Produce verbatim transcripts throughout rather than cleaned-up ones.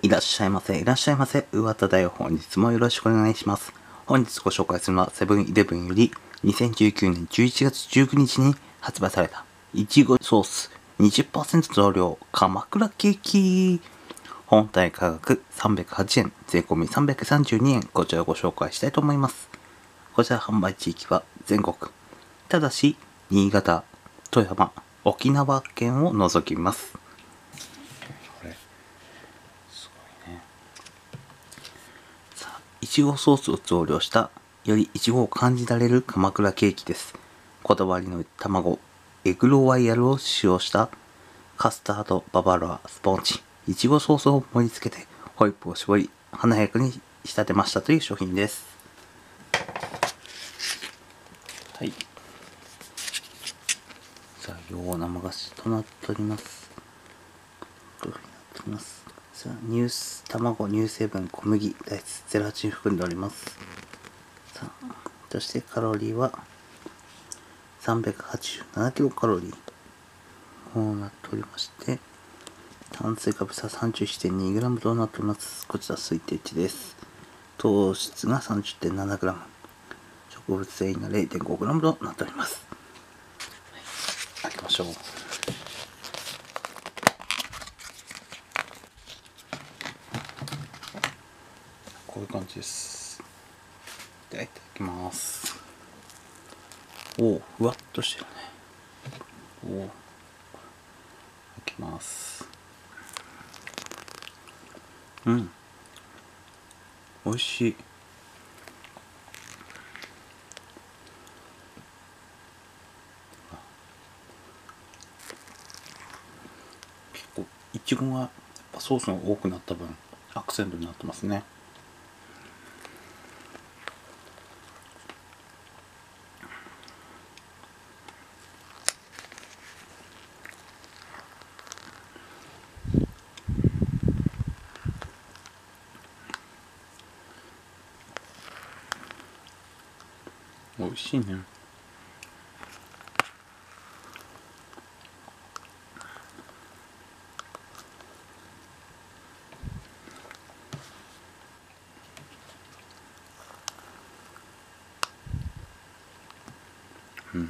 らっしゃいませ、いらっしゃいませ、上田だよ。本日もよろしくお願いします。本日ご紹介するのはセブンイレブンよりにせんじゅうきゅうねんじゅういちがつじゅうくにちに発売されたいちごソース にじゅっパーセント 増量鎌倉ケーキ。本体価格さんびゃくはちえん、税込みさんびゃくさんじゅうにえん。こちらをご紹介したいと思います。こちら販売地域は全国。ただし、新潟、富山、沖縄県を除きます。これ、すごいね。さあ、いちごソースを増量した、よりいちごを感じられる鎌倉ケーキです。こだわりの卵、エグロワイヤルを使用したカスタードババロアスポンジ、いちごソースを盛り付けて、ホイップを絞り、華やかに仕立てましたという商品です。はい。さあ、洋生菓子となっております。こういうふうになっております。さあ、乳卵、乳成分、小麦、大豆、ゼラチン含んでおります。さあ、そしてカロリーはさんびゃくはちじゅうななキロカロリー。こうなっておりまして、炭水化物は さんじゅういってんにグラム となっております。こちら推定値です。糖質が さんじゅってんななグラム、植物繊維が れいてんごグラム となっております。はい、開けましょう。こういう感じです。では、いただきます。おお、ふわっとしてるね。おお、いただきます。うん、おいしい。結構いちごがやっぱソースが多くなった分アクセントになってますね。美味しいね。うん。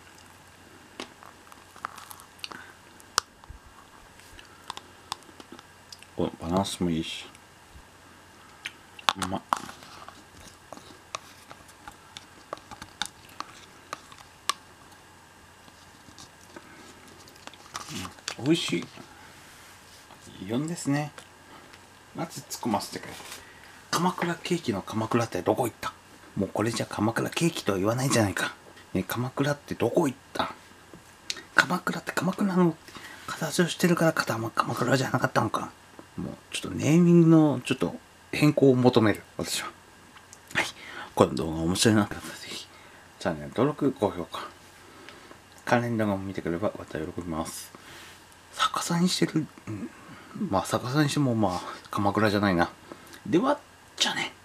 このバランスもいいし、うまっ。うん、美味しい。よんですね。まず突っ込ませてくれ。鎌倉ケーキの鎌倉ってどこ行った？もうこれじゃ鎌倉ケーキとは言わないじゃないか。ね、鎌倉ってどこ行った？鎌倉って鎌倉の形をしてるから鎌倉じゃなかったのか。もうちょっとネーミングのちょっと変更を求める、私は。はい。この動画面白いなと思ったらぜひ、チャンネル登録、高評価。関連動画も見てくればまた喜びます。逆さにしてる、うん、まあ逆さにしてもまあ鎌倉じゃないな。では、じゃあね。